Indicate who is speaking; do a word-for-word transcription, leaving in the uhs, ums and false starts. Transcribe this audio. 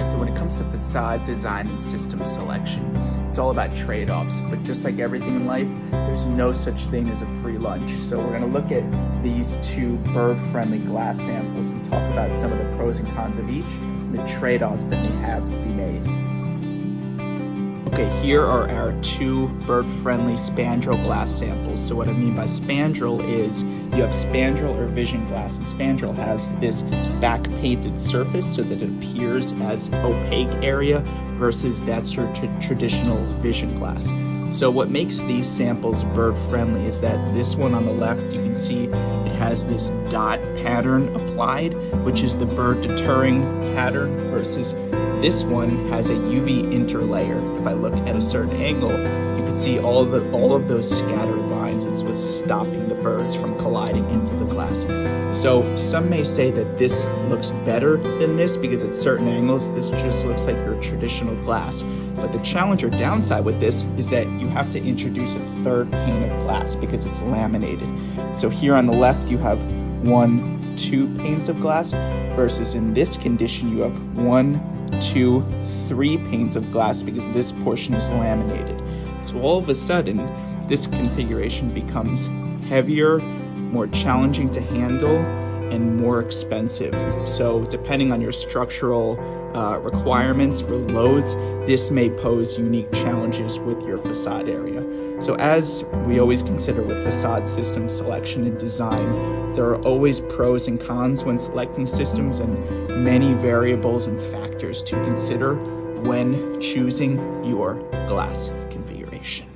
Speaker 1: So when it comes to facade design and system selection, it's all about trade-offs. But just like everything in life, there's no such thing as a free lunch. So we're gonna look at these two bird-friendly glass samples and talk about some of the pros and cons of each and the trade-offs that may have to be made. Okay, here are our two bird-friendly spandrel glass samples. So what I mean by spandrel is you have spandrel or vision glass, and spandrel has this back painted surface so that it appears as opaque area versus that's your t traditional vision glass. So what makes these samples bird-friendly is that this one on the left, you can see it has this dot pattern applied, which is the bird deterring pattern, versus this one has a U V interlayer. If I look at a certain angle, you can see all of, the, all of those scattered lines. It's what's stopping the birds from colliding into the glass. So some may say that this looks better than this because at certain angles, this just looks like your traditional glass. But the challenge or downside with this is that you have to introduce a third pane of glass because it's laminated. So here on the left, you have one, two panes of glass, versus in this condition, you have one, two, three panes of glass because this portion is laminated. So all of a sudden, this configuration becomes heavier, more challenging to handle, and more expensive. So depending on your structural uh, requirements or loads, this may pose unique challenges with your facade area. So as we always consider with facade system selection and design, there are always pros and cons when selecting systems and many variables and factors to consider when choosing your glass configuration.